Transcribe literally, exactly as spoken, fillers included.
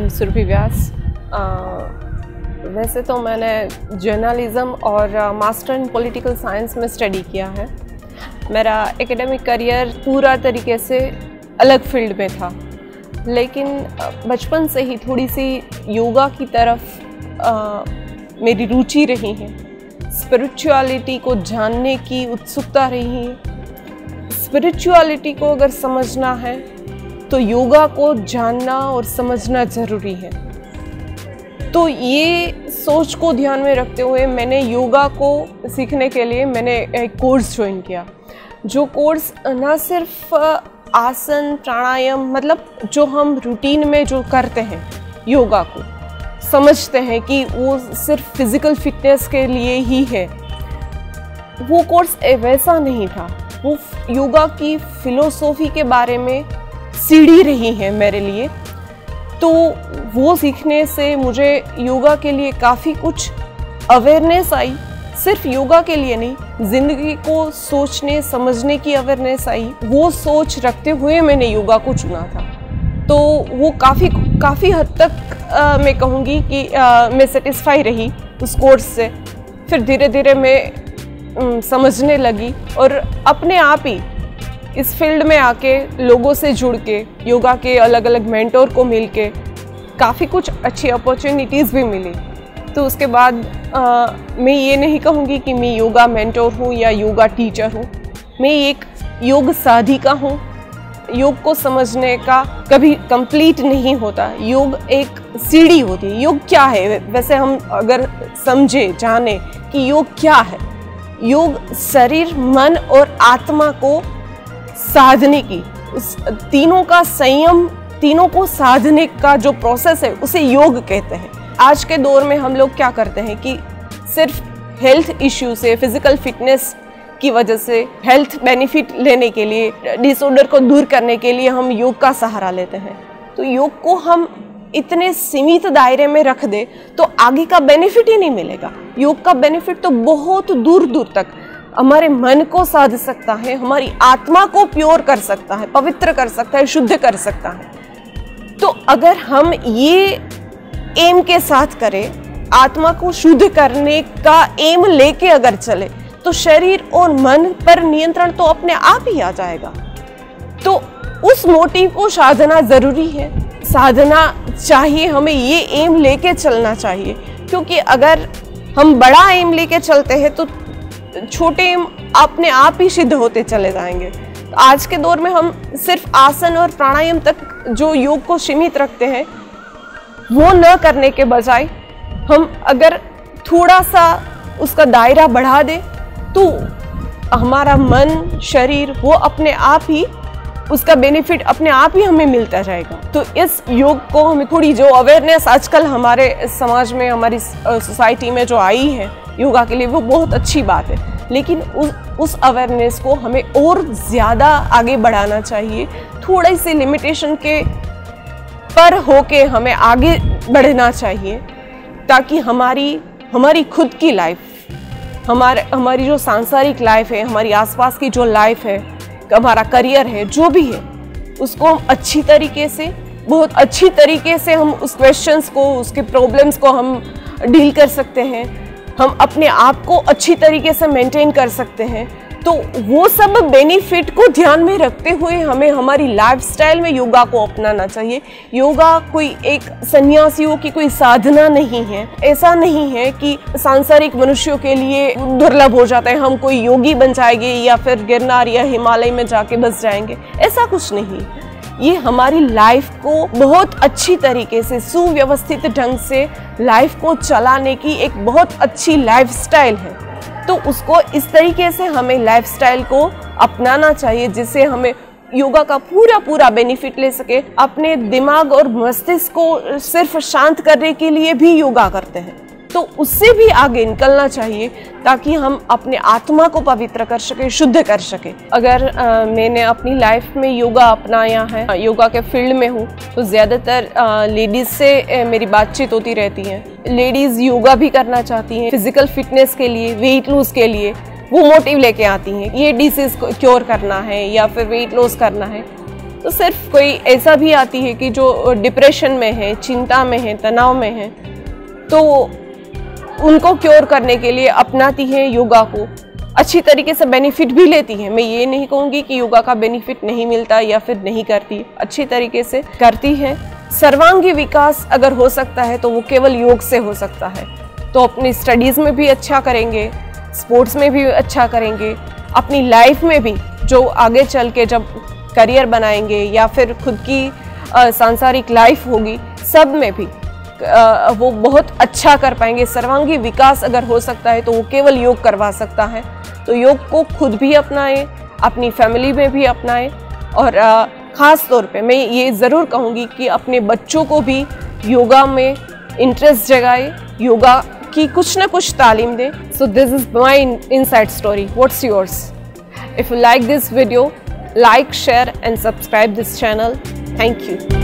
M Surabhi व्यास। वैसे तो मैंने जर्नलिज़म और मास्टर इन पॉलिटिकल साइंस में स्टडी किया है। मेरा एकेडमिक करियर पूरा तरीके से अलग फील्ड में था, लेकिन बचपन से ही थोड़ी सी योगा की तरफ आ, मेरी रुचि रही है। स्पिरिचुअलिटी को जानने की उत्सुकता रही है। स्पिरिचुअलिटी को अगर समझना है तो योगा को जानना और समझना ज़रूरी है। तो ये सोच को ध्यान में रखते हुए मैंने योगा को सीखने के लिए मैंने एक कोर्स ज्वाइन किया, जो कोर्स ना सिर्फ आसन प्राणायाम मतलब जो हम रूटीन में जो करते हैं योगा को समझते हैं कि वो सिर्फ फिज़िकल फिटनेस के लिए ही है, वो कोर्स वैसा नहीं था। वो योगा की फ़िलोसॉफ़ी के बारे में सीढ़ी रही है मेरे लिए। तो वो सीखने से मुझे योगा के लिए काफ़ी कुछ अवेयरनेस आई। सिर्फ योगा के लिए नहीं, ज़िंदगी को सोचने समझने की अवेयरनेस आई। वो सोच रखते हुए मैंने योगा को चुना था। तो वो काफ़ी काफ़ी हद तक आ, मैं कहूँगी कि आ, मैं सेटिस्फाई रही उस कोर्स से। फिर धीरे धीरे मैं उम, समझने लगी और अपने आप ही इस फील्ड में आके लोगों से जुड़ के योगा के अलग अलग मेंटोर को मिल के काफ़ी कुछ अच्छी अपॉर्चुनिटीज़ भी मिली। तो उसके बाद आ, मैं ये नहीं कहूँगी कि मैं योगा मेंटोर हूँ या योगा टीचर हूँ। मैं एक योग साधिका हूँ। योग को समझने का कभी कंप्लीट नहीं होता। योग एक सीढ़ी होती है। योग क्या है? वैसे हम अगर समझे जाने कि योग क्या है, योग शरीर मन और आत्मा को साधने की, उस तीनों का संयम, तीनों को साधने का जो प्रोसेस है उसे योग कहते हैं। आज के दौर में हम लोग क्या करते हैं कि सिर्फ हेल्थ इश्यू से, फिजिकल फिटनेस की वजह से, हेल्थ बेनिफिट लेने के लिए, डिसऑर्डर को दूर करने के लिए हम योग का सहारा लेते हैं। तो योग को हम इतने सीमित दायरे में रख दे तो आगे का बेनिफिट ही नहीं मिलेगा। योग का बेनिफिट तो बहुत दूर दूर तक हमारे मन को साध सकता है, हमारी आत्मा को प्योर कर सकता है, पवित्र कर सकता है, शुद्ध कर सकता है। तो अगर हम ये एम के साथ करें, आत्मा को शुद्ध करने का एम लेके अगर चले, तो शरीर और मन पर नियंत्रण तो अपने आप ही आ जाएगा। तो उस मोटिव को साधना जरूरी है, साधना चाहिए, हमें ये एम लेके चलना चाहिए। क्योंकि अगर हम बड़ा एम लेके चलते हैं तो छोटे एम अपने आप ही सिद्ध होते चले जाएंगे। तो आज के दौर में हम सिर्फ आसन और प्राणायाम तक जो योग को सीमित रखते हैं, वो न करने के बजाय हम अगर थोड़ा सा उसका दायरा बढ़ा दें तो हमारा मन शरीर वो अपने आप ही उसका बेनिफिट अपने आप ही हमें मिलता जाएगा। तो इस योग को हमें थोड़ी जो अवेयरनेस आजकल हमारे समाज में, हमारी सोसाइटी में जो आई है योगा के लिए, वो बहुत अच्छी बात है। लेकिन उस उस अवेयरनेस को हमें और ज़्यादा आगे बढ़ाना चाहिए। थोड़ी सी लिमिटेशन के पर होके हमें आगे बढ़ना चाहिए, ताकि हमारी हमारी खुद की लाइफ, हमारे हमारी जो सांसारिक लाइफ है, हमारी आसपास की जो लाइफ है, हमारा करियर है, जो भी है, उसको हम अच्छी तरीके से, बहुत अच्छी तरीके से हम उस क्वेश्चंस को, उसके प्रॉब्लम्स को हम डील कर सकते हैं। हम अपने आप को अच्छी तरीके से मेंटेन कर सकते हैं। तो वो सब बेनिफिट को ध्यान में रखते हुए हमें हमारी लाइफस्टाइल में योगा को अपनाना चाहिए। योगा कोई एक सन्यासियों की कोई साधना नहीं है। ऐसा नहीं है कि सांसारिक मनुष्यों के लिए दुर्लभ हो जाता है, हम कोई योगी बन जाएंगे या फिर गिरनार या हिमालय में जाके बस जाएंगे, ऐसा कुछ नहीं। ये हमारी लाइफ को बहुत अच्छी तरीके से, सुव्यवस्थित ढंग से लाइफ को चलाने की एक बहुत अच्छी लाइफस्टाइल है। तो उसको इस तरीके से हमें लाइफस्टाइल को अपनाना चाहिए, जिससे हमें योगा का पूरा पूरा बेनिफिट ले सके। अपने दिमाग और मस्तिष्क को सिर्फ शांत करने के लिए भी योगा करते हैं, तो उससे भी आगे निकलना चाहिए, ताकि हम अपने आत्मा को पवित्र कर सके, शुद्ध कर सके। अगर आ, मैंने अपनी लाइफ में योगा अपनाया है, योगा के फील्ड में हूँ, तो ज़्यादातर लेडीज़ से आ, मेरी बातचीत होती रहती है। लेडीज़ योगा भी करना चाहती हैं, फिजिकल फिटनेस के लिए, वेट लूज के लिए वो मोटिव लेके आती हैं, ये डिसीज़ को क्योर करना है या फिर वेट लॉस करना है। तो सिर्फ कोई ऐसा भी आती है कि जो डिप्रेशन में है, चिंता में है, तनाव में है, तो उनको क्योर करने के लिए अपनाती है योगा को, अच्छी तरीके से बेनिफिट भी लेती है। मैं ये नहीं कहूँगी कि योगा का बेनिफिट नहीं मिलता या फिर नहीं करती, अच्छी तरीके से करती है। सर्वांगी विकास अगर हो सकता है तो वो केवल योग से हो सकता है। तो अपनी स्टडीज़ में भी अच्छा करेंगे, स्पोर्ट्स में भी अच्छा करेंगे, अपनी लाइफ में भी जो आगे चल के जब करियर बनाएंगे या फिर खुद की सांसारिक लाइफ होगी, सब में भी आ, वो बहुत अच्छा कर पाएंगे। सर्वांगी विकास अगर हो सकता है तो वो केवल योग करवा सकता है। तो योग को खुद भी अपनाएं, अपनी फैमिली में भी अपनाएं, और आ, ख़ास तौर पे मैं ये ज़रूर कहूँगी कि अपने बच्चों को भी योगा में इंटरेस्ट जगाए, योगा की कुछ ना कुछ तालीम दें। So this is my inside story. What's yours? If you like this video, like, share and subscribe this channel. Thank you.